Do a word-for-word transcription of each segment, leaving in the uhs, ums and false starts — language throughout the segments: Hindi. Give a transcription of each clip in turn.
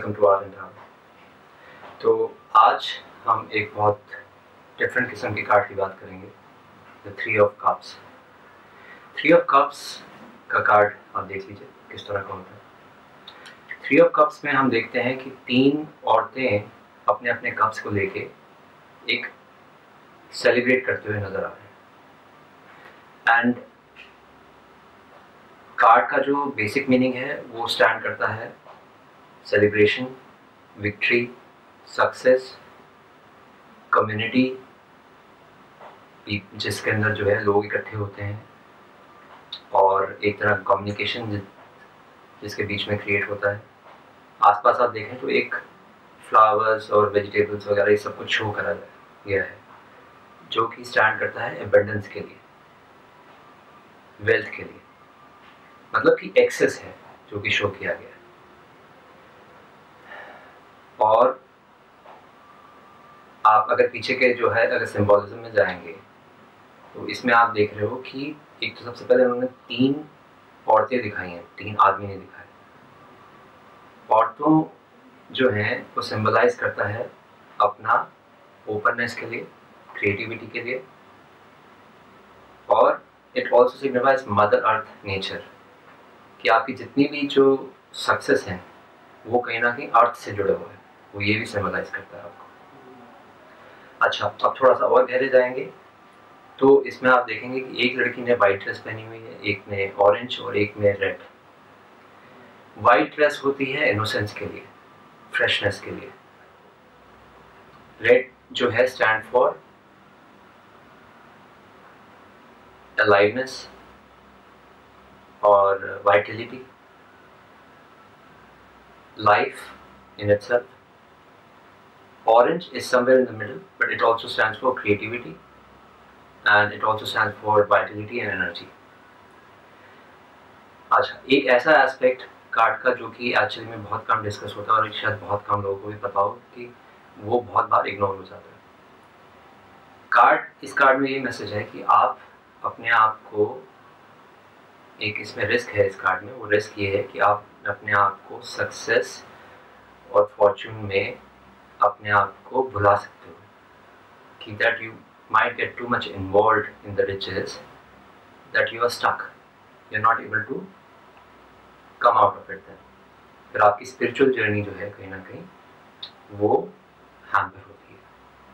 Welcome to R and R. तो आज हम एक बहुत डिफरेंट किस्म की कार्ड की बात करेंगे, the three of cups. Three of cups का कार्ड आप देख लीजिए किस तरह का होता है। थ्री ऑफ कप्स में हम देखते हैं कि तीन औरतें अपने अपने कप्स को लेके एक सेलिब्रेट करते हुए नजर आ रहे हैं। एंड कार्ड का जो बेसिक मीनिंग है वो स्टैंड करता है सेलिब्रेशन, विक्ट्री, सक्सेस, कम्युनिटी, जिसके अंदर जो है लोग इकट्ठे होते हैं और एक तरह का कम्युनिकेशन जिसके बीच में क्रिएट होता है। आसपास आप देखें तो एक फ्लावर्स और वेजिटेबल्स वगैरह ये सब कुछ शो करा गया है, जो कि स्टैंड करता है एबंडेंस के लिए, वेल्थ के लिए, मतलब कि एक्सेस है जो कि शो किया गया है। और आप अगर पीछे के जो है अगर सिंबोलिज्म में जाएंगे तो इसमें आप देख रहे हो कि एक तो सबसे पहले उन्होंने तीन औरतें दिखाई हैं, तीन आदमी ने दिखाए। औरतों जो हैं वो सिंबलाइज करता है अपना ओपननेस के लिए, क्रिएटिविटी के लिए, और it also signifies mother earth nature, कि आपकी जितनी भी जो सक्सेस हैं वो कहीं ना कहीं अर्थ से जुड़े हुए हैं, वो ये भी सिंबलाइज करता है आपको। अच्छा, अब थोड़ा सा और गहरे जाएंगे तो इसमें आप देखेंगे कि एक लड़की ने वाइट ड्रेस पहनी हुई है, एक ने ऑरेंज और एक ने रेड। वाइट ड्रेस होती है इनोसेंस के लिए, फ्रेशनेस के लिए। रेड जो है स्टैंड फॉर अलाइवनेस और vitality, life in itself. Orange is somewhere in the middle, but it also stands for creativity and it also stands for vitality and energy. अच्छा, एक ऐसा एस्पेक्ट कार्ड का जो कि एक्चुअली में बहुत कम डिस्कस होता है और शायद बहुत कम लोगों को भी पता हो कि वो बहुत बार इग्नोर हो जाता है। कार्ड इस कार्ड में ये मैसेज है कि आप अपने आप को, एक इसमें रिस्क है इस कार्ड में, वो रिस्क ये है कि आप अपने आप को सक्सेस और फॉर्चून में अपने आप को भुला सकते हो, कि that you might get too much involved in the riches that you are stuck, you are not able to come out of it. Then फिर आपकी स्पिरिचुअल जर्नी जो है कहीं ना कहीं वो हैम्पर होती है।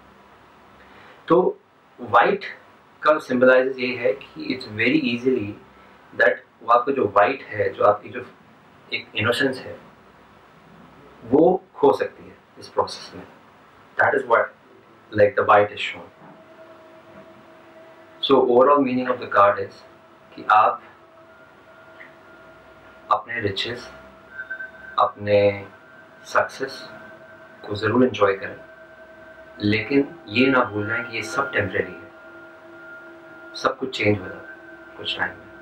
तो वाइट का सिंबलाइज ये है कि इट्स वेरी इजीली दैट वो आपका जो वाइट है, जो आपकी जो एक इनोसेंस है, वो खो सकती है इस प्रोसेस में। That is what like the white is shown. So overall meaning of the card is कि आप अपने रिचेस, अपने सक्सेस को ज़रूर एंजॉय करें, लेकिन ये ना भूल जाएं कि ये सब टेम्परेरी है, सब कुछ चेंज हो जाता है कुछ टाइम में।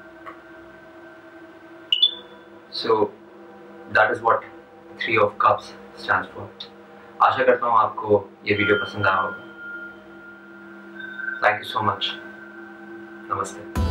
So that is what three of cups stands for. आशा करता हूँ आपको ये वीडियो पसंद आया होगा। Thank you so much. नमस्ते।